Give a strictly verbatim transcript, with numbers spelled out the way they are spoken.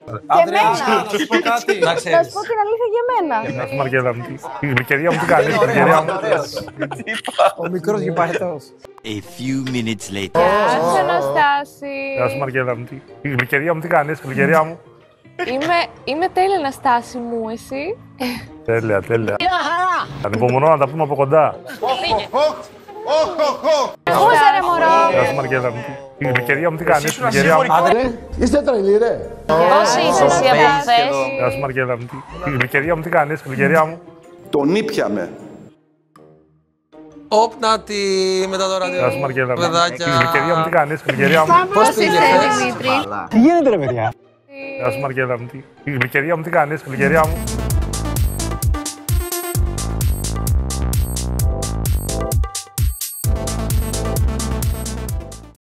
Αδριάννα, να σου πω κάτι. Να Να σου πω την αλήθεια για μένα. Να σου Μαργέλα μου. Η γλυκερία μου τι κάνει, η γλυκερία μου. Ο μικρός γυπαρετός. A few minutes later. Γεια σου, Αναστάση. Να σου Μαργέλα μου. Η γλυκερία μου τι κάνει, η γλυκερία μου. Είμαι, είμαι τέλεια, Αναστάση μου, εσύ. Τέλεια, τέλεια. Ανυπομονώ να τα πούμε από κοντά. Πού είσαι ρε μωρό. Γεια σου Μαργέλα μου. Η γλυκερία μου τι κάνει, η γλυκερία μου. Είστε τρελοί ρε. Πώς είσαι εσύ από χθες. Γεια σου Μαργέλα μου. Η γλυκερία μου τι κάνει, η γλυκερία μου. Τον ήπιαμε. Όπ, να τη μετά το ράδιο. Γεια σου Μαργέλα μου. Παιδάκια. Η γλυκερία μου τι κάνει, η γλυκερία μου. Πώς πήγε χθες? Τι γίνεται ρε παιδιά. Γεια σου Μαργέλα μου. Η γλυκερία μου τι κάνει, η γλυκερία μου.